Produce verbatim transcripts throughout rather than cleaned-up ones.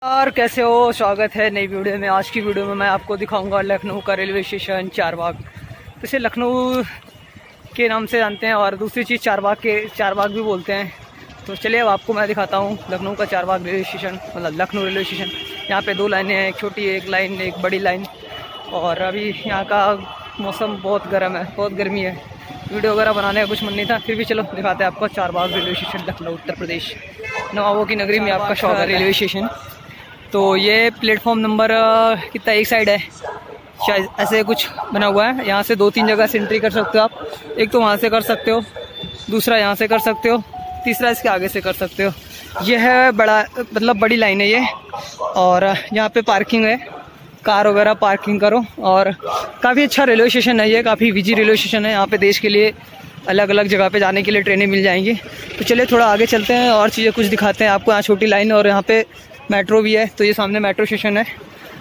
और कैसे हो, स्वागत है नई वीडियो में। आज की वीडियो में मैं आपको दिखाऊंगा लखनऊ का रेलवे स्टेशन चारबाग। तो इसे लखनऊ के नाम से जानते हैं और दूसरी चीज़ चारबाग के चारबाग भी बोलते हैं। तो चलिए अब आपको मैं दिखाता हूँ लखनऊ का चारबाग रेलवे स्टेशन, मतलब लखनऊ रेलवे स्टेशन। यहाँ पे दो लाइनें हैं, एक छोटी एक लाइन एक बड़ी लाइन। और अभी यहाँ का मौसम बहुत गर्म है, बहुत गर्मी है। वीडियो वगैरह बनाने का कुछ मन नहीं था, फिर भी चलो दिखाते हैं आपको चारबाग रेलवे स्टेशन, लखनऊ उत्तर प्रदेश, नवाबों की नगरी में आपका शौक है रेलवे स्टेशन। तो ये प्लेटफॉर्म नंबर कितना, एक साइड है शायद ऐसे कुछ बना हुआ है। यहाँ से दो तीन जगह से एंट्री कर सकते हो आप। एक तो वहाँ से कर सकते हो, दूसरा यहाँ से कर सकते हो, तीसरा इसके आगे से कर सकते हो। यह है बड़ा, मतलब बड़ी लाइन है ये। और यहाँ पे पार्किंग है, कार वगैरह पार्किंग करो। और काफ़ी अच्छा रेलवे स्टेशन है ये, काफ़ी बिजी रेलवे स्टेशन है। यहाँ पे देश के लिए अलग अलग जगह पे जाने के लिए ट्रेनें मिल जाएंगी। तो चलिए थोड़ा आगे चलते हैं और चीज़ें कुछ दिखाते हैं आपको। यहाँ छोटी लाइन और यहाँ पे मेट्रो भी है। तो ये सामने मेट्रो स्टेशन है।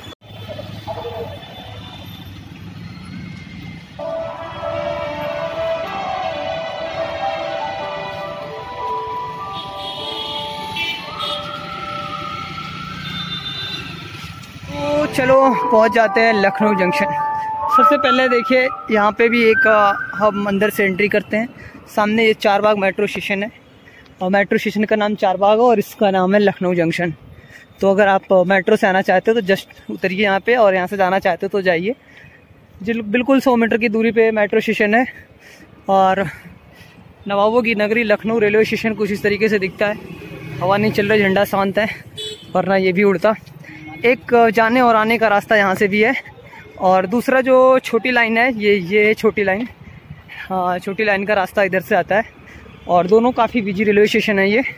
तो चलो पहुंच जाते हैं लखनऊ जंक्शन। सबसे पहले देखिए यहाँ पे भी एक हम अंदर से एंट्री करते हैं। सामने ये चारबाग मेट्रो स्टेशन है और मेट्रो स्टेशन का नाम चारबाग है और इसका नाम है लखनऊ जंक्शन। तो अगर आप मेट्रो से आना चाहते हो तो जस्ट उतरिए यहाँ पे, और यहाँ से जाना चाहते हो तो जाइए। बिल्कुल सौ मीटर की दूरी पे मेट्रो स्टेशन है। और नवाबों की नगरी लखनऊ रेलवे स्टेशन कुछ इस तरीके से दिखता है। हवा नहीं चल रही, झंडा शांत है, वरना ये भी उड़ता। एक जाने और आने का रास्ता यहाँ से भी है। और दूसरा जो छोटी लाइन है, ये ये छोटी लाइन, हाँ छोटी लाइन का रास्ता इधर से आता है। और दोनों काफ़ी बिजी रेलवे स्टेशन है ये।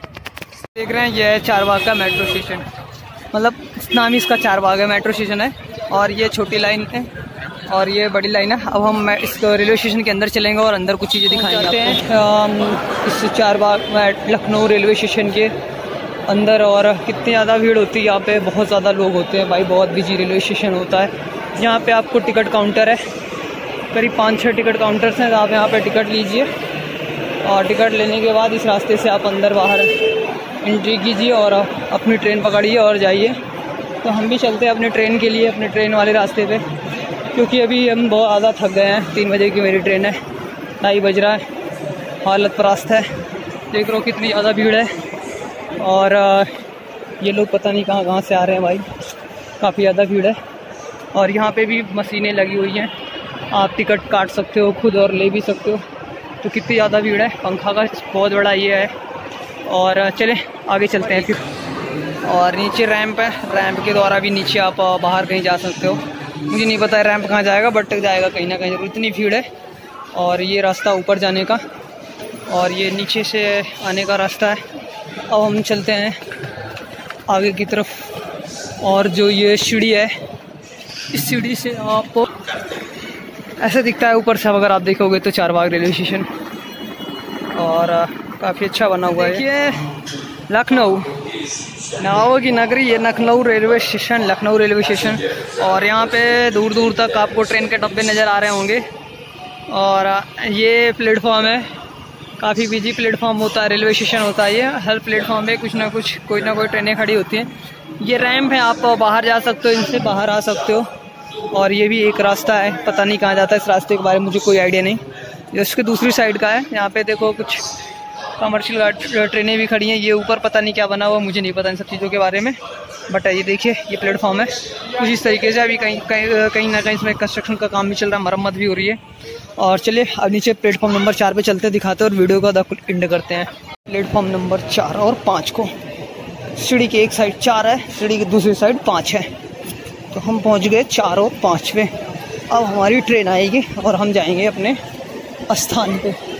देख रहे हैं ये है चारबाग का मेट्रो स्टेशन, मतलब नाम ही इसका चारबाग है, मेट्रो स्टेशन है। और ये छोटी लाइन है और ये बड़ी लाइन है। अब हम इस रेलवे स्टेशन के अंदर चलेंगे और अंदर कुछ चीज़ें दिखाएंगे हैं इस चारबाग लखनऊ रेलवे स्टेशन के अंदर। और कितनी ज़्यादा भीड़ होती है यहाँ पे, बहुत ज़्यादा लोग होते हैं भाई, बहुत बिजी रेलवे स्टेशन होता है। यहाँ पे आपको टिकट काउंटर है, करीब पाँच छः टिकट काउंटर्स हैं। आप यहाँ पे टिकट लीजिए और टिकट लेने के बाद इस रास्ते से आप अंदर बाहर एंट्री कीजिए और अपनी ट्रेन पकड़िए और जाइए। तो हम भी चलते हैं अपने ट्रेन के लिए, अपने ट्रेन वाले रास्ते पे, क्योंकि अभी हम बहुत ज़्यादा थक गए हैं। तीन बजे की मेरी ट्रेन है, ढाई बज रहा है, हालत परास्त है। देख रहे हो कितनी ज़्यादा भीड़ है। और ये लोग पता नहीं कहाँ कहाँ से आ रहे हैं भाई, काफ़ी ज़्यादा भीड़ है। और यहाँ पे भी मशीनें लगी हुई हैं, आप टिकट काट सकते हो खुद और ले भी सकते हो। तो कितनी ज़्यादा भीड़ है, पंखा का बहुत बड़ा ये है। और चले आगे चलते हैं फिर। और नीचे रैंप है, रैंप के द्वारा भी नीचे आप बाहर कहीं जा सकते हो। मुझे नहीं पता है रैंप कहाँ जाएगा, बट जाएगा कहीं ना कहीं, इतनी भीड़ है। और ये रास्ता ऊपर जाने का और ये नीचे से आने का रास्ता है। अब हम चलते हैं आगे की तरफ। और जो ये सीढ़ी है, इस सीढ़ी से आपको ऐसे दिखता है ऊपर से, अगर आप देखोगे तो चारबाग रेलवे स्टेशन। और काफ़ी अच्छा बना हुआ है। देखिए लखनऊ नवाबों की नगरी, ये Lucknow railway station, Lucknow railway station. और यहाँ पे दूर दूर तक आपको ट्रेन के डब्बे नज़र आ रहे होंगे। और ये प्लेटफॉर्म है, काफ़ी बिजी प्लेटफॉर्म होता है, रेलवे स्टेशन होता है ये। हर प्लेटफॉर्म पे कुछ ना कुछ, कोई ना कोई ट्रेनें खड़ी होती हैं। ये रैंप है, आप बाहर जा सकते हो, इनसे बाहर आ सकते हो। और ये भी एक रास्ता है, पता नहीं कहाँ जाता है, इस रास्ते के बारे में मुझे कोई आइडिया नहीं। ये उसके दूसरी साइड का है। यहाँ पे देखो कुछ कमर्शियल ट्रेनें भी खड़ी हैं। ये ऊपर पता नहीं क्या बना हुआ, मुझे नहीं पता इन सब चीज़ों के बारे में। बट ये देखिए ये प्लेटफॉर्म है कुछ इस तरीके से। अभी कहीं कहीं कहीं ना कहीं इसमें कंस्ट्रक्शन का काम भी चल रहा है, मरम्मत भी हो रही है। और चलिए अब नीचे प्लेटफॉर्म नंबर चार पे चलते दिखाते हैं और वीडियो का एंड करते हैं। प्लेटफॉर्म नंबर चार और पाँच को, सीढ़ी के एक साइड चार है, सीढ़ी की दूसरी साइड पाँच है। तो हम पहुँच गए चार और पाँच पे। अब हमारी ट्रेन आएगी और हम जाएंगे अपने स्थान पे।